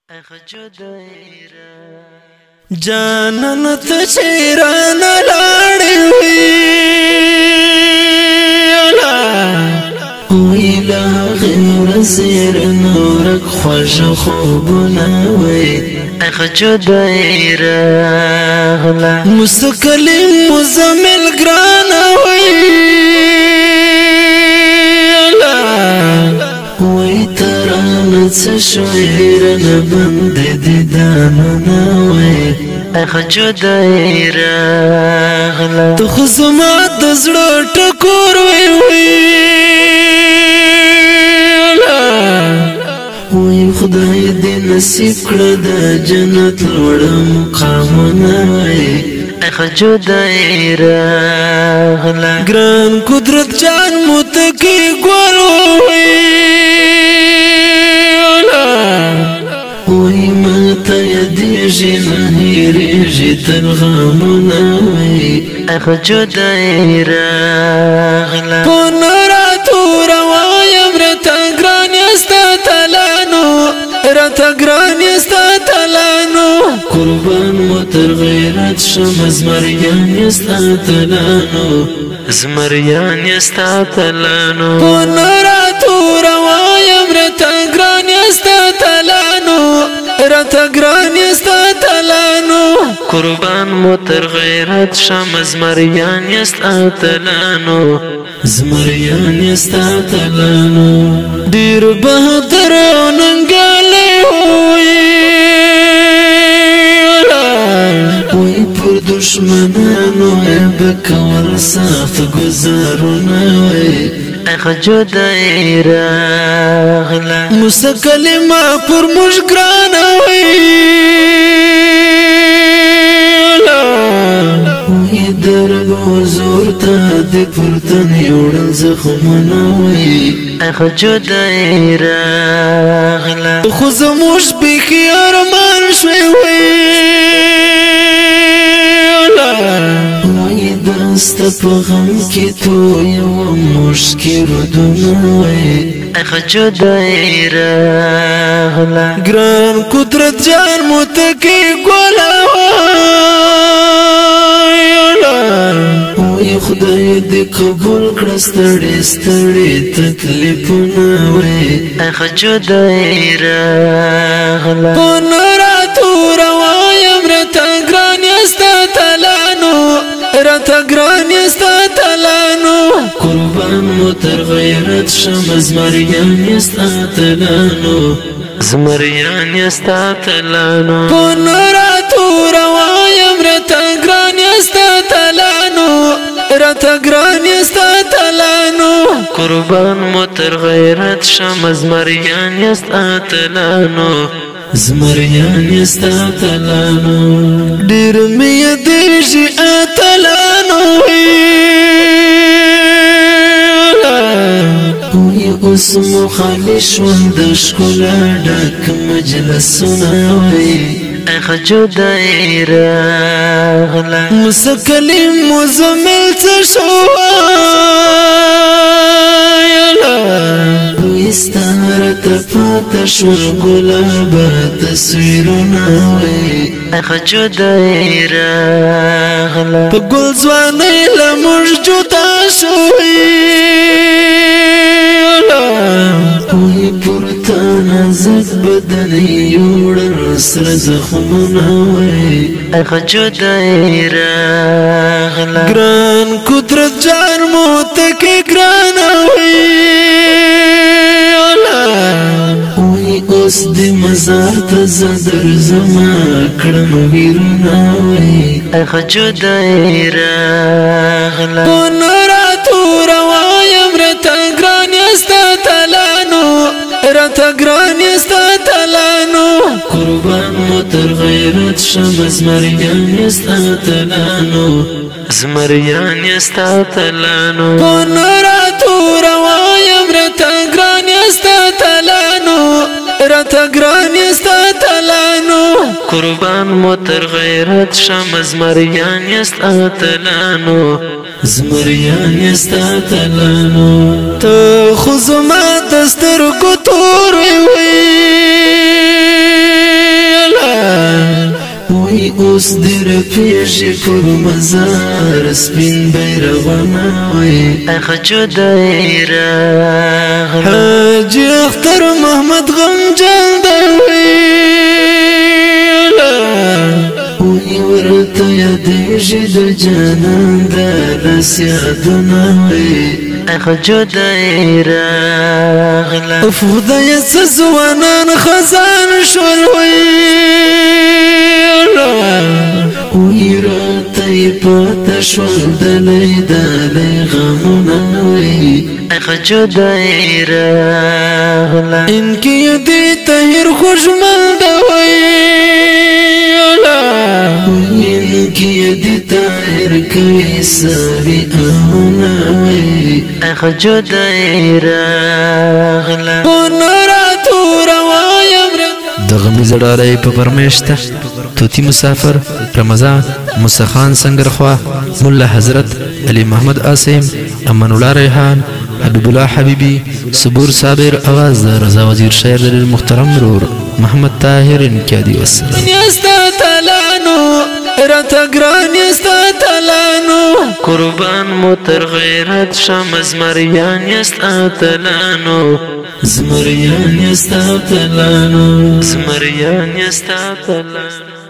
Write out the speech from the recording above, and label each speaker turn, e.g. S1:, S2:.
S1: جانان ته چیران لاړې وی لا غیر زیر نورک خوش خوبونه وی جدای راغله مستقلم مزمل ګران وی ترانه څه شعرونه بند دي دانونه وی جدای راغله ته خو زما د زړه ټکور وی خدای دې نصیب کړه د جنت لوړ مقامونه وی جدای راغله ګران قدرت جان متکی ګل وی ماته یادېږي نه هېرېږي تل غمونه وی جدای راغله په نراتو روایم راته ګران یې ستا تلانو راته ګران یې ستا تلانو قربان مو تر غیرت شم زمریان یې ستا تلانو زمریان یې ستا تلانو په نراتو روایم راته ګران یې ستا تلانو راته ګران یې ستا تلانو قربان مو تر غیرت شم زمریان یې ستا تلانو زمریان یې ستا تلانو ډېر بهادر او ننګالی وی پر دشمنانو به کول سخت ګزارونه وی جدای راغله مستقلمه پر موږ ګرانه وی درد حضور ته د پرتن یوړل زخمونه وی جدای راغله خو زموږ بیخي ارمان شوی وی دسته په غم کې تویوم مشکې رودونه وی جدای راغله ګران قدرت جان متکی ګوله وی خدای دې قبول کړه ستړي ستړي تکلیفونه وی جدای راغله په نراتو روایم راته ګران یې ستا تلانو راته ګران یې ستا تلانو قربان مو تر غیرت شم زمریان یې ستا تلانو زمریان یې ستا تلانو په نراتو روایم راته ګران یې ستا تلانو راته ګران یې ستا تلانو قربان مو تر غیرت شم زمریان یې ستا تلانو زمریان یې ستا تلانو ډېر مې یادېږي اتلانو وی اوس مو خالي ژوند د ښکلا ډک مجلسونه وی جدای راغله مستقلم مزمل څه شو وی ستا راته پاته شول ګلابه تصویرونه وی جدای راغله په ګل ځوانۍ له موږ جدا شوی وی پورته نازک بدن یوړل سره زخمونه وی جدای راغله ګران قدرت جان متکی ګران وی اوس دې مزار ته زه درځمه کړم ویرونه وی جدای راغله په نراتو روایم راته ګران یې ستا تلانو راته ګران یې ستا تلانو قربان مو تر غیرت شم زمریان یې ستا تلانو زمریان یې ستا تلانو په نراتو روایم راته ګران یې ستا تلانو راته ګران یې ستا تلانو قربان مو تر غیرت شم زمریان یې ستا تلانو زمریان یې ستا تلانو ته خو زما د سترګو تور وی اوس دې رپېږي پر مزار سپین بیرغونه وي اخ جدای راغله حاجي اختر محمد غمجان وی ورته یادېږي د جانان د لاس یادونه وي اخ جدای راغله خدایه څه ځوانان خزان شول وی راته یې پاته شول دلی دلی غمونه وي اخ جدای راغله انکې دې طاهر خوږمند وي انکی دی طاهر کوي سوي امونه وي اخ جدای راغله نوراتو روایم
S2: د غمی زړارۍ په پرمیشته توتی مسافر رمضان موسی خان سنگرخوا ملا حضرت علی محمد عاصم امان الله ریحان حبیب الله حبیبی صبور صابر آواز رضا وزیر شاعر المحترم رور محمد طاهر انکیادی والسلام
S1: راته ګران یستا تلانو قربان مو تر غیرت شم زمریان یستا تلانو زمریان یستا تلانو زمریان یستا تلانو